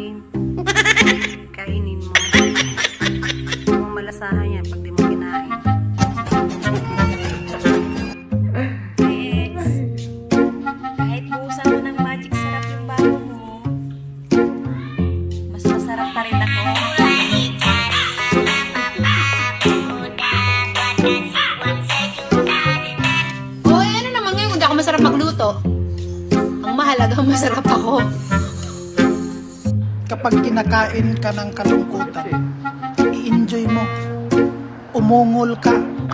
kain. Kainin mo. Hindi mo malasahan yan pag di mo kinain. Next. Kahit buusan mo ng magic sarap yung bago mo, mas masarap pa rin ako. Oy, ano naman ngayon? Hindi ako masarap magluto. Ang mahalaga, masarap ako. Kapag kinakain ka ng kalungkutan, i-enjoy mo. Umungol ka.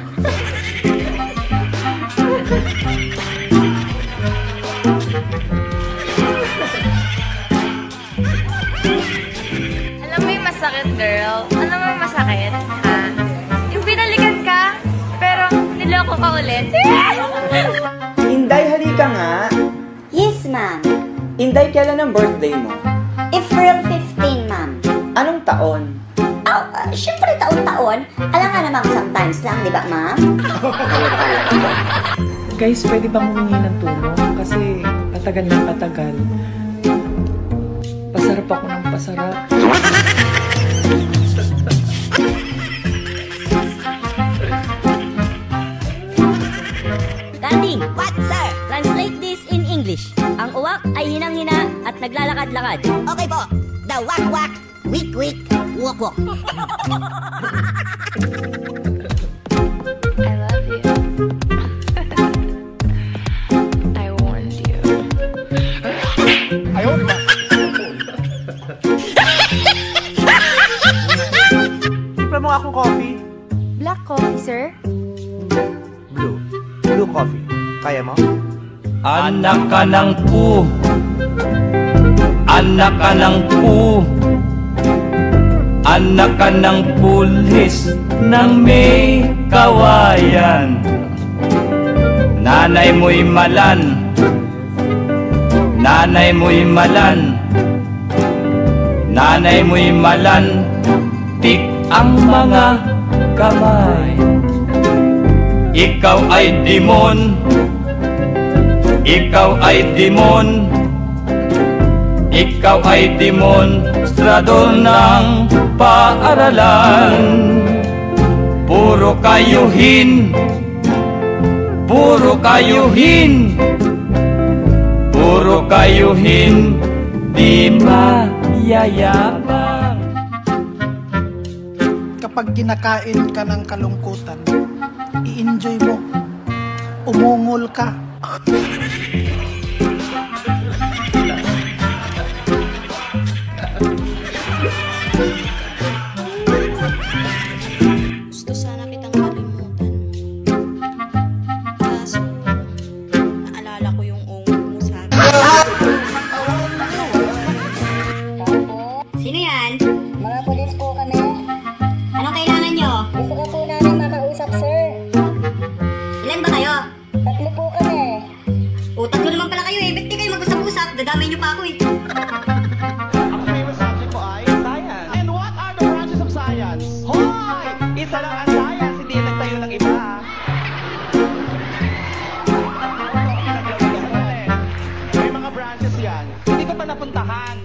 Alam mo yung masakit, girl? Alam mo yung masakit? Ha? Yung binalikan ka, pero niloko ka ulit. Inday, halika nga. Yes, ma'am. Inday, kailan ang birthday mo? April 15, ma'am. Anong taon? Oh, syempre taon-taon. Alam nga naman sometimes lang, di ba, ma'am? Guys, pwede bang humingi ng tulong? Kasi patagal na patagal. Pasarap ako ng pasarap. Darling, what, sir? Translate this in English. Ang uwak ay hinang-hina at naglalakad-lakad. Okay po. The wak-wak, wik-wik, wok-wok. I love you. I warned you. Timpla mo akong coffee. Black coffee, sir? Blue. Blue coffee. Kaya mo? Anak ka ng pu. Anak ka ng pu. Anak ka ng pulis ng may kawayan. Nanay mo'y malan. Nanay mo'y malan. Nanay mo'y malan. Tik ang mga kamay. Ikaw ay demon. Ikaw ay demon. Ikaw ay demonstrado ng paaralan. Puro kayuhin. Puro kayuhin. Puro kayuhin. Di mayayabang. Kapag kinakain ka ng kalungkutan, i-enjoy mo. Umungol ka. Gusto sana kitang kalimutan. Kaso, naalala ko yung ungol mo sa akin. Sino yan? Mga polis po kami. Anong kailangan nyo? Gusto ko po namin makausap, sir. Ilan ba kayo? 3 po kami. O, 3 naman pala kayo eh. Ba't di kayo mag-usap-usap? Dadamay nyo pa ako eh. Ang favorite subject ko ay science. And what are the branches of science? Hoy! Isa lang ang science, hindi nagtayo ng iba. May mga branches yan. Hindi ko pa napuntahan.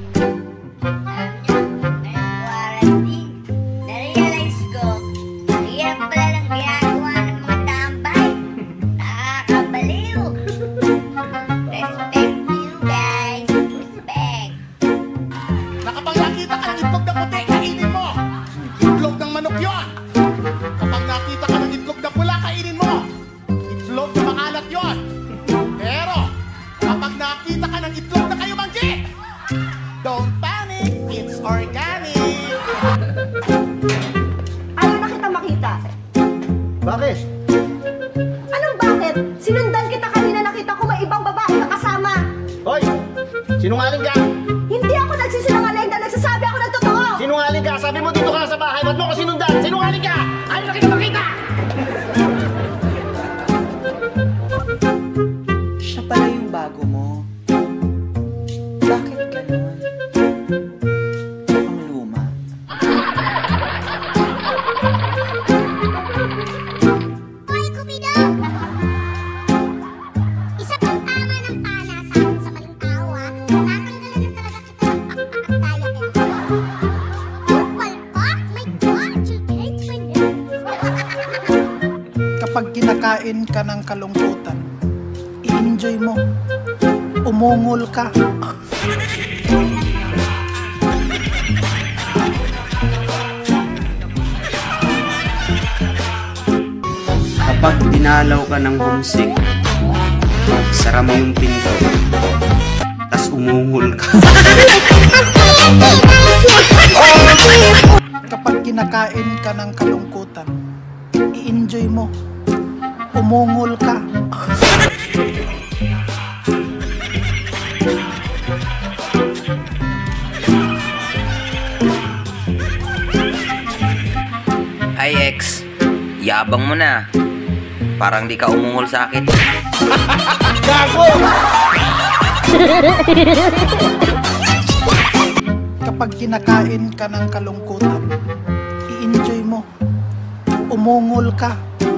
Warranty. Na-realize ko, ang hirap pala ng ginagawa ng mga tambay. Nakakabaliw. Respect you guys. Respect. Kapag nakita ka ng itlog na puti, kainin mo. Itlog ng manok yon. Kapag nakita ka ng itlog na pula, kainin mo. Itlog na makalat yon. Pero, kapag nakita ka ng itlog na kayo manggi, don't panic, it's organic. Ayaw na kita makita. Bakit? Anong bakit? Sinundan kita kanina, nakita ko may ibang babae na kasama. Hoy! Sinungaling ka! Hindi ako nagsisinungaling dahil nagsasabi ako ng totoo. Sinungaling ka! Sabi mo dito ka na sa bahay, ba't mo ko sinundan? Sinungaling ka! Ayaw na kita makita! Siya pala yung bago mo. Bakit ganun? Mukhang luma. Hoy, Cupido! Isa pang tama ng pana sa maling tao, ha? Tatanggalan na talaga kita ng pakpak at kaya. kinakain ka ng kalungkutan, i-enjoy mo. Umungol ka. Kapag dinalaw ka ng homesick, sara mo yung pinto, tas umungol ka. Kapag kinakain ka ng kalungkutan, i-enjoy mo. Umungol ka. Ay ex, yabang mo na. Parang di ka umungol sa akin. Gago! Kapag kinakain ka ng kalungkutan, i-enjoy mo. Umungol ka.